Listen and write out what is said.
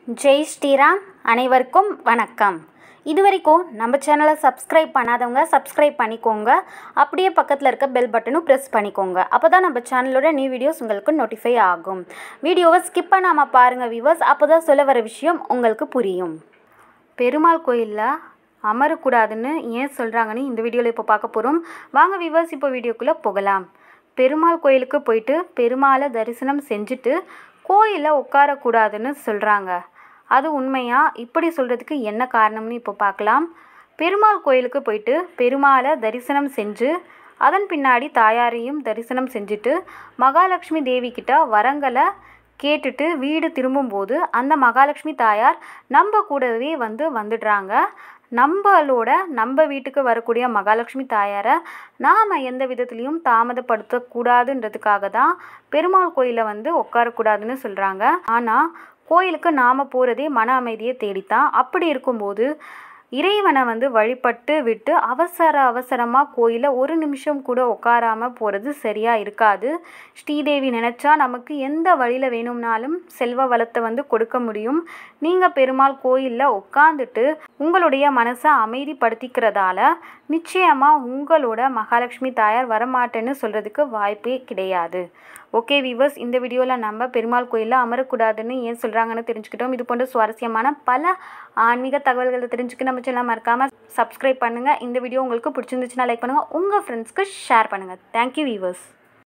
ஜெய் ஸ்ரீராம். அனைவருக்கும் வணக்கம். இதுவரைக்கும் நம்ம சேனலை சப்ஸ்கிரைப் பண்ணாதவங்க சப்ஸ்கிரைப் பண்ணிக்கோங்க. அப்படியே பக்கத்தில் இருக்க பெல் பட்டனும் ப்ரெஸ் பண்ணிக்கோங்க. அப்போ தான் நம்ம சேனலோட நியூ வீடியோஸ் உங்களுக்கு நோட்டிஃபை ஆகும். வீடியோவை ஸ்கிப் பண்ணாமல் பாருங்கள் வியூவர்ஸ். அப்போ தான் சொல்ல வர விஷயம் உங்களுக்கு புரியும். பெருமாள் கோயிலில் அமரக்கூடாதுன்னு ஏன் சொல்கிறாங்கன்னு இந்த வீடியோவில் இப்போ பார்க்க போகிறோம். வாங்க வியூவர்ஸ், இப்போ வீடியோக்குள்ளே போகலாம். பெருமாள் கோயிலுக்கு போயிட்டு பெருமாளை தரிசனம் செஞ்சுட்டு கோயிலில் உட்காரக்கூடாதுன்னு சொல்கிறாங்க. அது உண்மையா? இப்படி சொல்கிறதுக்கு என்ன காரணம்னு இப்போ பார்க்கலாம். பெருமாள் கோயிலுக்கு போயிட்டு பெருமாளை தரிசனம் செஞ்சு அதன் பின்னாடி தாயாரையும் தரிசனம் செஞ்சுட்டு மகாலட்சுமி தேவி கிட்ட வரங்களை கேட்டுட்டு வீடு திரும்பும்போது அந்த மகாலட்சுமி தாயார் நம்ம கூடவே வந்துடுறாங்க. நம்ம வீட்டுக்கு வரக்கூடிய மகாலட்சுமி தாயாரை நாம் எந்த விதத்துலேயும் தாமதப்படுத்தக்கூடாதுன்றதுக்காக தான் பெருமாள் கோயிலில் உட்காரக்கூடாதுன்னு சொல்கிறாங்க. ஆனால் கோயிலுக்கு நாம் போகிறதே மன அமைதியை தேடித்தான். அப்படி இருக்கும்போது இறைவனை வழிபட்டு விட்டு அவசரமாக கோயிலில் ஒரு நிமிஷம் கூட உட்காராமல் போகிறது சரியாக இருக்காது. ஸ்ரீதேவி நினச்சா நமக்கு எந்த வழியில் வேணும்னாலும் செல்வ வளத்தை கொடுக்க முடியும். நீங்கள் பெருமாள் கோயிலில் உட்காந்துட்டு உங்களுடைய மனசை அமைதிப்படுத்திக்கிறதால நிச்சயமாக உங்களோட மகாலட்சுமி தாயார் வரமாட்டேன்னு சொல்கிறதுக்கு வாய்ப்பே கிடையாது. ஓகே வீவர்ஸ், இந்த வீடியோவில் நம்ம பெருமாள் கோயிலில் அமரக்கூடாதுன்னு ஏன் சொல்கிறாங்கன்னு தெரிஞ்சுக்கிட்டோம். இது போன்ற சுவாரஸ்யமான பல ஆன்மீக தகவல்களை தெரிஞ்சுக்க நம்ம சேனலை மறக்காமல் சப்ஸ்கிரைப் பண்ணுங்கள். இந்த வீடியோ உங்களுக்கு பிடிச்சிருந்துச்சுன்னா லைக் பண்ணுங்கள். உங்கள் ஃப்ரெண்ட்ஸ்க்கு ஷேர் பண்ணுங்கள். Thank you viewers.